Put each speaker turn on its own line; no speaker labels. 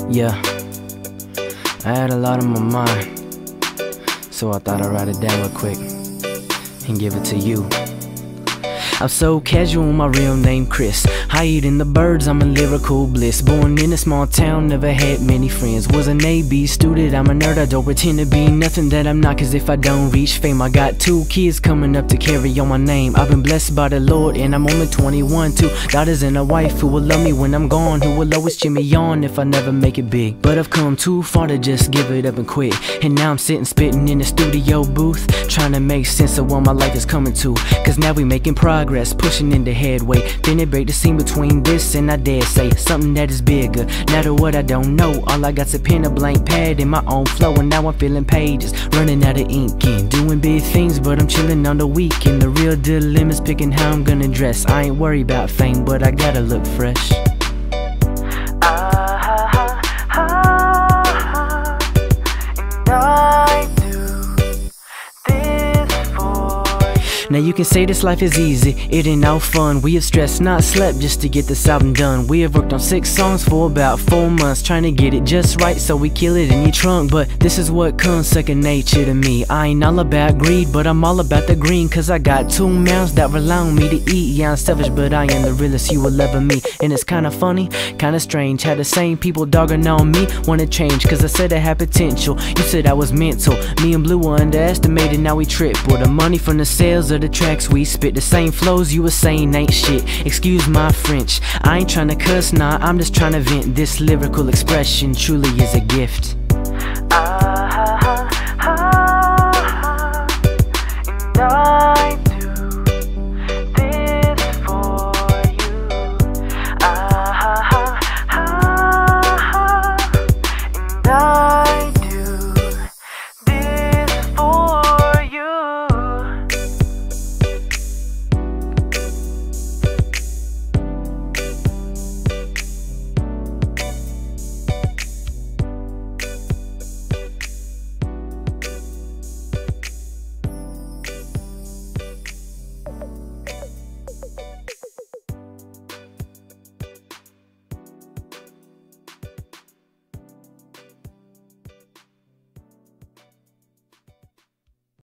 Yeah, I had a lot on my mind, so I thought I'd write it down real quick and give it to you. I'm so casual, my real name Chris. Higher than the birds, I'm a lyrical bliss. Born in a small town, never had many friends. Was an A-B student, I'm a nerd. I don't pretend to be nothing that I'm not, cause if I don't reach fame, I got 2 kids coming up to carry on my name. I've been blessed by the Lord and I'm only 21. 2 daughters and a wife who will love me when I'm gone, who will always cheer me on if I never make it big. But I've come too far to just give it up and quit, and now I'm sitting spitting in the studio booth, trying to make sense of what my life is coming to. Cause now we making progress, pushing into headway. Then it break the scene between this and I dare say something that is bigger. Now to what I don't know, all I got's a pen, a blank pad, and my own flow. And now I'm filling pages, running out of ink and doing big things, but I'm chilling on the weekend. The real dilemma's picking how I'm gonna dress. I ain't worried about fame, but I gotta look fresh. Now you can say this life is easy, it ain't no fun. We have stressed, not slept, just to get this album done. We have worked on 6 songs for about 4 months, trying to get it just right so we kill it in your trunk. But this is what comes second nature to me. I ain't all about greed, but I'm all about the green, cause I got 2 mouths that rely on me to eat. Yeah, I'm selfish, but I am the realest you will ever meet. And it's kinda funny, kinda strange, how the same people dogging on me wanna change, cause I said I had potential, you said I was mental. Me and Blue were underestimated, now we triple the money from the sales of the tracks we spit. The same flows you were saying ain't shit, excuse my French. I ain't trying to cuss, nah, I'm just trying to vent. This lyrical expression truly is a gift.